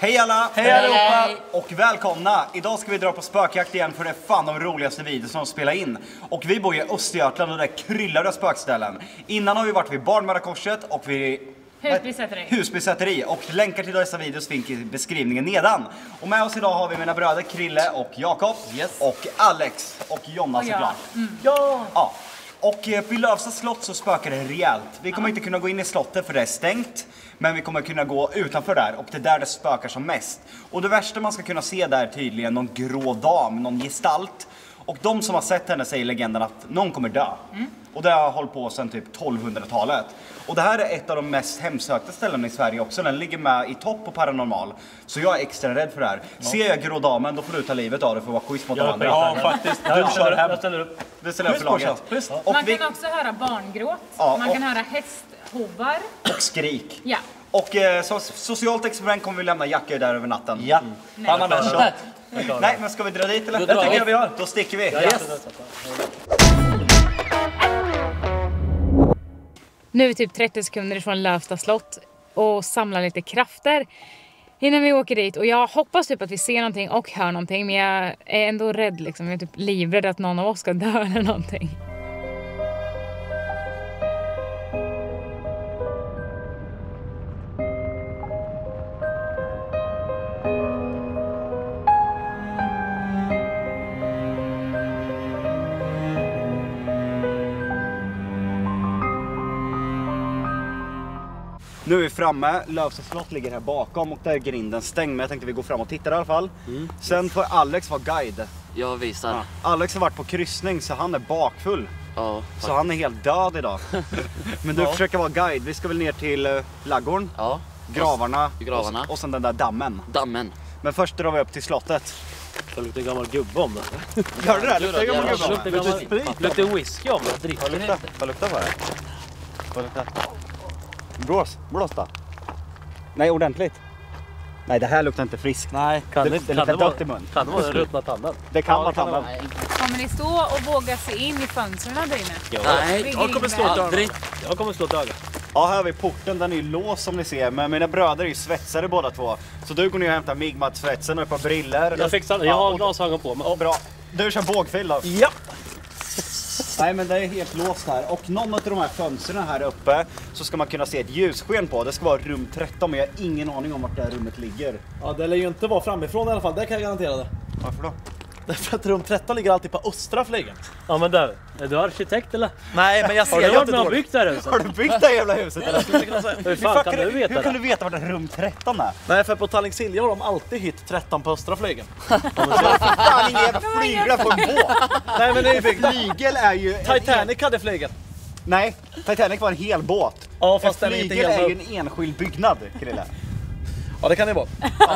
Hej alla! Hej allihopa! Och välkomna! Idag ska vi dra på spökjakt igen för det är fan de roligaste videos som spelar in. Och vi bor i Östergötland och där kryllar det spökställen. Innan har vi varit vid Barnmörakorset och vid Husbysäteri. Och länkar till dessa videos finns i beskrivningen nedan. Och med oss idag har vi mina bröder Krille och Jakob. Och Alex och Jonna såklart. Ja. Och vid Lövsta slott så spökar det rejält. Vi kommer inte kunna gå in i slottet för det är stängt. Men vi kommer kunna gå utanför där och det är där det spökar som mest. Och det värsta man ska kunna se där är tydligen någon grå dam, någon gestalt. Och de som har sett henne säger legenden att någon kommer dö. Och det har hållit på sedan typ 1200-talet. Och det här är ett av de mest hemsökta ställena i Sverige också. Den ligger med i topp på Paranormal. Så jag är extra rädd för det här. Ser jag grå damen, då får du ta livet av det för att vara schysst mot de andra. Ja, faktiskt. Du kör hem. Jag ställer upp. Du ställer upp för laget. Man kan också höra barngråt. Man kan höra hästhovar. Och skrik. Ja. Och som socialt experiment kommer vi lämna jackor där över natten. Ja. Nej, men ska vi dra dit eller? Det tycker jag vi gör. Då sticker vi. Yes. Nu är vi typ 30 sekunder ifrån Lövsta slott och samlar lite krafter innan vi åker dit. Och jag hoppas typ att vi ser någonting och hör någonting, men jag är ändå rädd liksom. Jag är typ livrädd att någon av oss ska dö eller någonting. Nu är vi framme, Lövsta slott ligger här bakom och där är grinden stängd. Men jag tänkte vi går fram och tittar i alla fall. Sen får Alex vara guide. Jag visar. Ja. Alex har varit på kryssning så han är bakfull. Ja, så han är helt död idag. Men du försöker vara guide. Vi ska väl ner till laggården, ja. gravarna. Och sen den där dammen. Men först drar vi upp till slottet. Det luktar en gammal gubbe om det. Gör du det? Luktar en gammal gubbe? Luktar whisky om det. Vad luktar på det? Vad luktar? Blås då? Nej, ordentligt. Nej, det här luktar inte friskt. Nej, det luktar dött i mun. Kan det vara den ruttna tanden? Det kan vara tanden. Kommer ni stå och våga se in i fönstren där inne? Nej, jag kommer slå ett öga. Ja, här har vi porten, den är ju låst som ni ser. Men mina bröder är ju svetsare båda två. Så du går ner och hämtar Migmat-svetsen och ett par briller. Jag fixar det, jag har glasögon på mig. Ja, bra. Du kör bågfil då? Ja! Nej, men det är helt låst här. Och någon av de här fönstren här uppe så ska man kunna se ett ljussken på. Det ska vara rum 13, men jag har ingen aning om vart det här rummet ligger. Ja, det lär ju inte vara framifrån i alla fall, det kan jag garantera det. Varför då? Därför att rum 13 ligger alltid på östra flygeln. Ja, men där. Är du arkitekt eller? Nej, men jag ser ju inte inte dåligt. Byggt det här huset? Har du byggt det här jävla huset eller? Hur fan kan du veta Hur kan du veta vart rum 13 är? Nej, för på Tallingsilja har de alltid hytt 13 på östra flygeln. Fan, ingen jävla flyglar på en båt! Nej, men det är Flygel är ju... Titanic hade flygeln. Nej, Titanic var en hel båt. Ja, fast en den är inte flygel helt är ju en enskild byggnad, Krille. Ja, det kan det vara.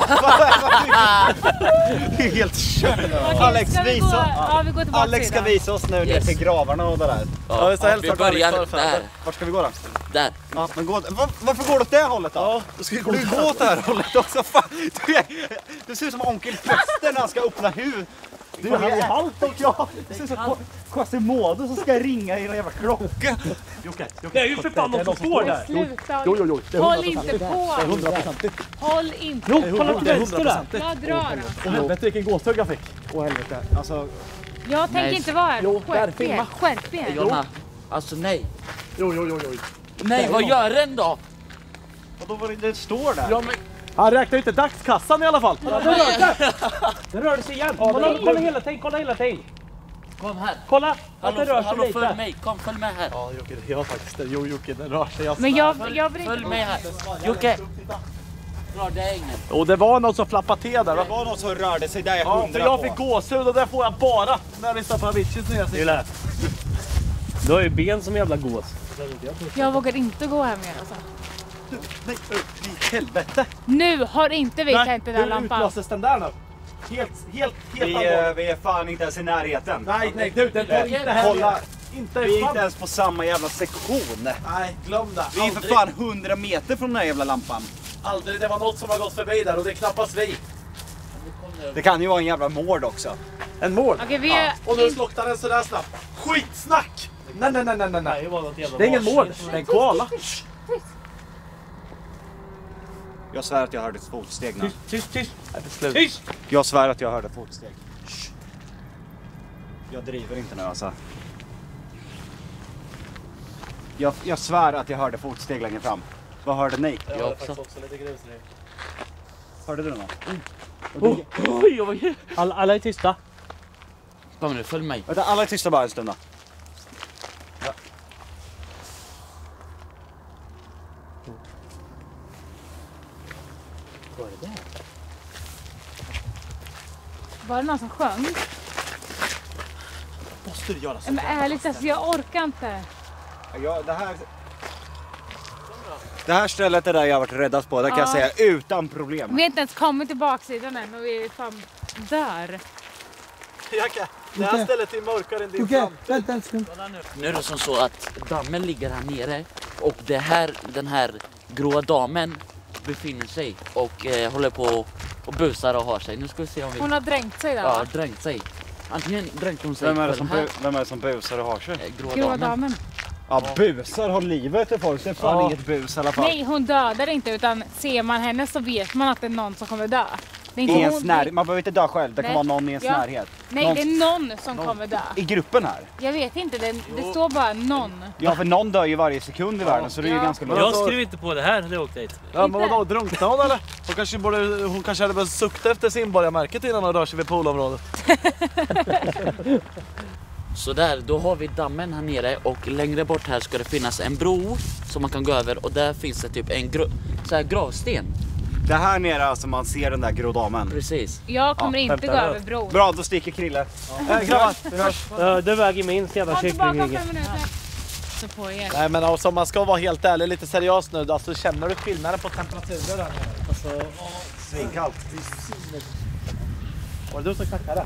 Det är helt kört. Alex, Alex ska visa oss nu ner till gravarna och det där. Ja, vi ska vi börjar där. Vart ska vi gå då? Där. Ja, men varför går du åt det hållet då? Ja, då ska vi gå åt det här hållet också. Fan. Du ser ut som onkel Fester när han ska öppna huvudet. Du är halt och jag. Du ser ut som Quasimodo som ska ringa i en jävla klocka. Det är ju för fan något som står där. Sluta. Jo. Håll inte på. Det är 100%. Håll inte. Jo, kolla till vänster där. Jag drar. Åh helvete, vilken gåshugg jag fick. Åh helvete. Alltså, Jag tänker inte vara här. Jo, där, Skärp er. filma. Skärp er. Jonna. Alltså nej. Jo. Nej, vad gör den då? och då var det står där. Ja, men... Han räknar inte dagskassan i alla fall. Den rörde sig igen. Kolla hela tiden. Kom här. Kolla att den rör sig Hallå, lite. följ mig. Kom, följ med här. Ja, Jocke, det gör faktiskt det. Jo, Jocke, den rör sig. Men jag vill Följ inte. med här. Jocke. Dra det ingen. Och det var någon som flappade till där. Det var någon som rörde sig där, jag Ja, för hundra jag på. fick gåshud och det får jag bara när jag lyssnar på Aviciis nya Gilla. Du har ju ben som jävla gås. Jag vågar inte gå här mer alltså. Nej, i helvete. Nu har inte vi tänt den där hur lampan. utlöses den där nu? Helt Vi är fan inte ens i närheten. Nej, du, den tar inte här. Kolla, Inte vi är inte ens på samma jävla sektion. Nej, glöm det. Vi är för fan 100 meter från den här jävla lampan. Aldrig, det var något som har gått förbi där och det är knappast vi. Det kan ju vara en jävla mord också. En mål. Okej, vi är... Och nu slocknar den sådär snabbt. Skitsnack! Nej. Det var något jävla Det är ingen mål, det är en koala. Jag svär att jag hörde ett fotsteg nu. Tyst. Tyst! Jag svär att jag hörde fotsteg. Jag driver inte nu alltså. Jag svär att jag hörde fotsteg längre fram. Vad hörde ni? Jag också. Också lite grus nu. Hörde du något? Oj. Alla är tysta. Kom nu, följ mig. Vänta, alla är tysta bara en stund då. Ja. Vad är det där? Var det någon som sjöng? Måste du göra så? Men ärligt, alltså, jag orkar inte. Ja, det här stället är där jag har varit räddast på, det kan jag säga utan problem. Vi har inte ens kommit till baksidan än och vi är fan där. Det här stället är mörkare än din fram. Vänta en sekund. Nu är det som så att dammen ligger här nere och den här gråa damen befinner sig och håller på och busar och har sig. Nu ska vi se om vi... Hon har dränkt sig där, Ja, va? dränkt sig. Antingen dränkt hon sig Vem är här, det som busar och har sig? gråa Gråa damen. damen. Ja, busar har livet till folk, det är fan inget bus i alla fall. Nej, hon dödar inte, utan ser man henne så vet man att det är någon som kommer dö. Det är inte I ens hon- närhet, man behöver inte dö själv, det kan Nej. vara någon i ens Ja. närhet. Nej, någon det är någon som kommer dö. i gruppen här. Jag vet inte, det står bara någon. Ja, för någon dör ju varje sekund i världen, så det är ju Ja. ganska långt. Jag skriver inte på det här när jag åkte hit. Ja, men vadå, drunknade hon eller? Hon kanske hade börjat sukta efter simborgarmärket innan hon rör sig vid poolområdet. Så där, då har vi dammen här nere och längre bort här ska det finnas en bro som man kan gå över och där finns det typ en så här gravsten. Det här nere alltså man ser den där grå damen. Precis. Jag kommer inte gå hämta över bron. Bra, då sticker Krille. Grabbar, vi hörs. Det väger minst jävla Kom tillbaka om kyckling. 5 minuter. Så på er. Nej men alltså man ska vara helt ärlig, lite seriös nu. Alltså känner du skillnaden på temperaturer där nere? Alltså, Svinkallt. var det du som knackade?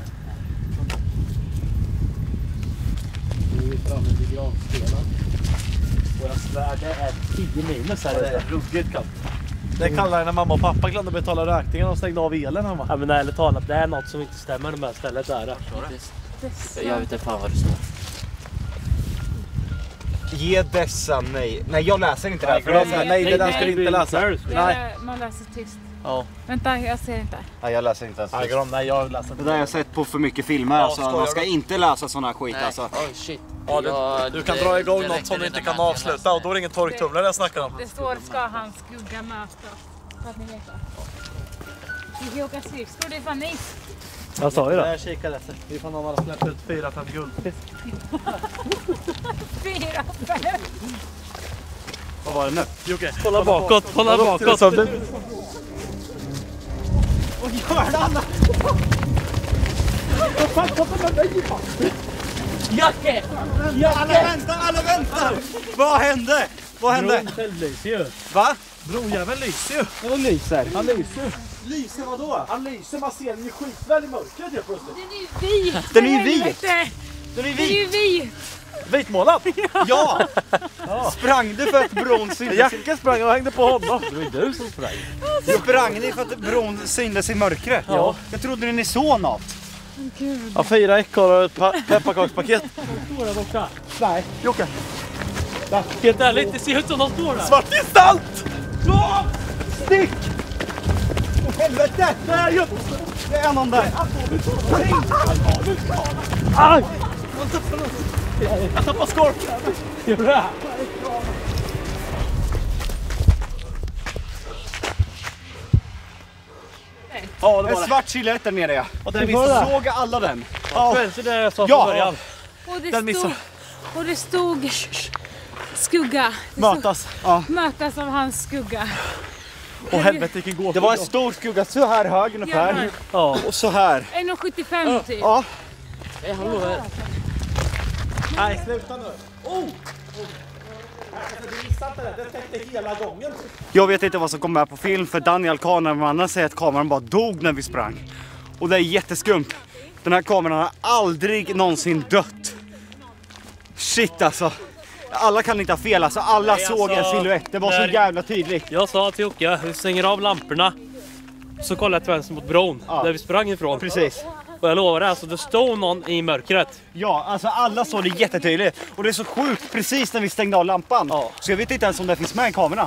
Nu är vi framme vid gravstenen. Och jag svär, det är 10 minus här. Det är ruggigt kallt. Det är kallare när mamma och pappa glömde betala räkningen och stängde av elen hemma. Ja, men ärligt talat, det är något som inte stämmer med det här stället där. Jag vet inte fan vad det står. Ge dessa nej. Nej, jag läser inte det här. För Nej, det där ska du inte läsa. Nej. Man läser tyst. Ja. Vänta, jag ser inte. Nej, jag läser inte ens. Nej, Grom, nej, jag läser Det inte. där har jag sett på för mycket filmer, alltså. skojar Man ska du? inte läsa sån här skit Nej, alltså. oj shit. Ja, du kan dra igång något som du inte kan avsluta och då är det ingen torktumlare jag snackar om. Det står ska hans skugga mötas. Så att ni vet det. Vi kan åka skridskor, det är fan nice. Jag sa ju det. Jag kikar efter. Vi får någon har släppt ut 4-5 guldfisk. 4, 5. Vad var det nu? Jocke, Kolla bakåt, kolla bakåt. Jacke! Alla väntar! Vad hände? Vad hände? Bron lyser ju. Va? brojäveln lyser ju. Det lyser. Han lyser. Lyser vadå? Han lyser, man ser den ju skitväl i mörkret helt plötsligt. Den är ju vit. Den är ju vit. Helvete. Den är Den är ju vit. vit. Vitmålad. Ja! Sprang du för att bron syntes? Jacke sprang och hängde på honom. Det var ju du som sprang. Sprang ni för att bron syntes i mörkret? Ja. Jag trodde ni såg något. Ja, 4 ekorrar och ett pepparkakspaket. Står där borta. Nej, Jocke. Helt ärligt, det ser ut som de står där. Svart gestalt! Ja! Stick! Åh helvete! Nej, just Det är någon där. aj! Jag tappar skorpen. Gör du det? Ja, det En var det. svart silhuett där nere ja. Och Vi den missade. såg alla den. Ja, Så det jag sa Ja. från början. Och det stod skugga. Det stod mötas. mötas av hans skugga. Åh helvete, vilken gård. Det var en stor skugga så här hög ungefär. Ja. Och så här. 1,75 typ. Ja. Hallå här. Nej, sluta nu. Oh! Du missade inte det. Det täckte hela gången. Jag vet inte vad som kom med på film för Daniel kameramannen säger att kameran bara dog när vi sprang. Och det är jätteskumt. Den här kameran har aldrig någonsin dött. Shit alltså. Alla kan inte ha fel alltså. Alla Nej, såg en alltså, silhuett. Det var så när- jävla tydligt. Jag sa till Jocke, vi stänger av lamporna. Så kollade jag till vänster mot bron, Ja. där vi sprang ifrån. Precis. Och jag lovar det, alltså, det stod någon i mörkret. Ja, alltså alla såg det jättetydligt. Och det är så sjukt precis när vi stängde av lampan. Ja. Så jag vet inte ens om det finns med i kameran.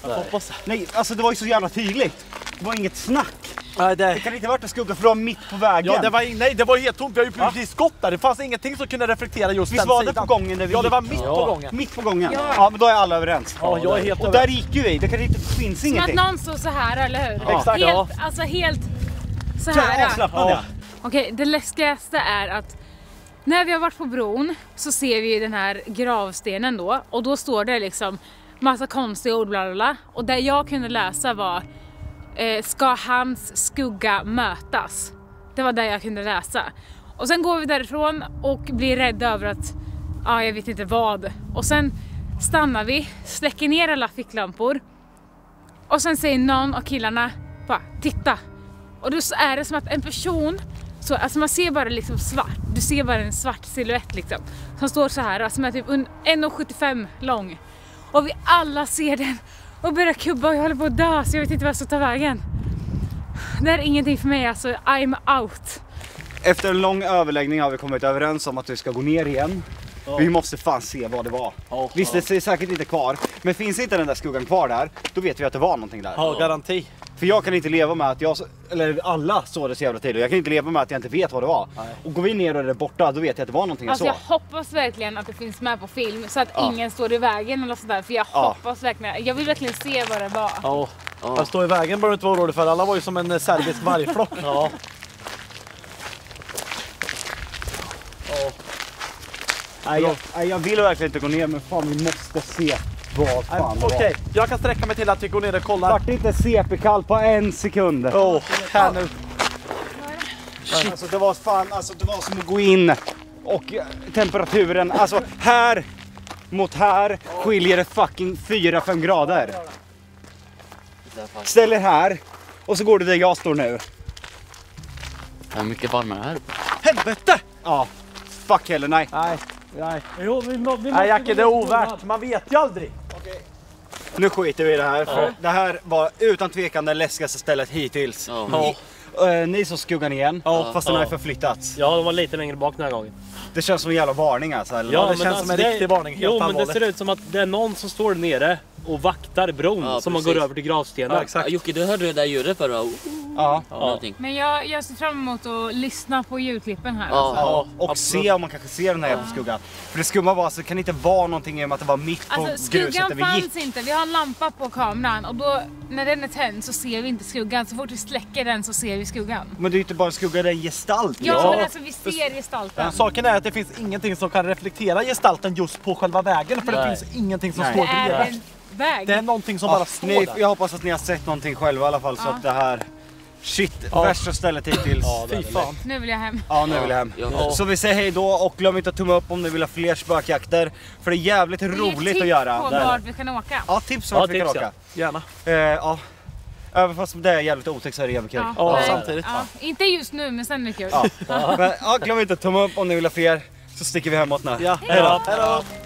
Nej, alltså det var ju så jävla tydligt. Det var inget snack. Nej, Det kan inte ha varit en skugga för det var mitt på vägen. Ja, det var helt tomt. Vi har ju precis skott där. Det fanns ingenting som kunde reflektera just Visst den var sidan. det på gången? Där vi Ja, det var gick? mitt på gången. Mitt på gången? Ja. Ja, men då är alla överens. Ja, jag är helt Och överens. där gick ju vi. Det kanske inte finns Som att ingenting. någon står så här, eller hur? Ja. Exakt, Helt, alltså helt så Så här. avslappnad ja. Okej, det läskigaste är att när vi har varit på bron så ser vi den här gravstenen då. Och då står det liksom massa konstiga ord bla bla bla. Och det jag kunde läsa var ska hans skugga mötas? Det var det jag kunde läsa. Och sen går vi därifrån och blir rädda över att jag vet inte vad. Och sen stannar vi, släcker ner alla ficklampor. Och sen säger någon av killarna bara titta. Och då är det som att en person så, alltså man ser bara liksom svart. Du ser bara en svart silhuett liksom. Som står så här, som är typ 1,75 lång. Och vi alla ser den och börjar kubba och jag håller på att dö så jag vet inte vad jag ska ta vägen. Det är ingenting för mig, alltså I'm out. Efter en lång överläggning har vi kommit överens om att vi ska gå ner igen. Vi måste fan se vad det var. Visst, det är säkert inte kvar. Men finns inte den där skuggan kvar där, då vet vi att det var någonting där. Ja, garanti. För jag kan inte leva med att eller alla såg det så jävla tidigt. Jag kan inte leva med att jag inte vet vad det var. Nej. Och går vi ner och är det borta, då vet jag att det var någonting Alltså jag jag hoppas verkligen att det finns med på film så att ingen står i vägen eller sådär. För jag hoppas verkligen, jag vill verkligen se vad det var. Ja. Att stå i vägen bör du inte vara orolig för. Alla var ju som en serbisk vargflock. Ja. Nej, jag vill verkligen inte gå ner, men fan vi måste se vad fan det var. Okej, jag kan sträcka mig till att vi går ner och kollar. Vart inte CP-kall på en sekund. Här nu. Alltså det var fan, det var som att gå in och temperaturen, alltså här mot här skiljer det fucking 4-5 grader. Ställ er här och så går du där jag står nu. Det är mycket varmare här. Helvete! Ja, fuck heller, nej. Nej. Jo, vi måste Nej, Jacke, det är ovärt. Man vet ju aldrig. Nu skiter vi i det här, för det här var utan tvekan det läskigaste stället hittills. Ni som skuggan igen, fast den har förflyttats. Ja, de var lite längre bak den här gången. Det känns som en jävla varning alltså. Eller? Ja, det känns som en riktig varning. Jo, men det ser ut som att det är någon som står nere och vaktar bron som man går över till gravstenen. Ja, exakt. Jocke, du hörde det där ljudet förra. Men jag ser fram emot att lyssna på ljudklippen här. Och se om man kanske ser den här jävla skuggan. För det skumma var, så kan det inte vara någonting i och med att det var mitt på Alltså gruset skuggan där vi gick. fanns inte, vi har en lampa på kameran och då när den är tänd så ser vi inte skuggan. Så fort vi släcker den så ser vi skuggan. Men det är ju inte bara en skugga, det är en gestalt. Ja, men alltså vi ser gestalten. Saken är att det finns ingenting som kan reflektera gestalten just på själva vägen. För det finns ingenting som står Det är bredvid. en väg. Det är någonting som bara står där. Jag hoppas att ni har sett någonting själva i alla fall, så att det här... Shit, värsta stället hittills. Fy fan. Nu vill jag hem. Ja, nu vill jag hem. Så vi säger hej då och glöm inte att tumma upp om ni vill ha fler spökjakter. För det är jävligt roligt att göra. På vart vi kan åka. Ja, tips vart vi kan åka. Gärna. Även fast det är jävligt otäckt så är det jävligt kul. Ja, samtidigt. Ja, inte just nu, men sen är det kul. Men, glöm inte att tumma upp om ni vill ha fler. Så sticker vi hemåt nu. Ja, hej då.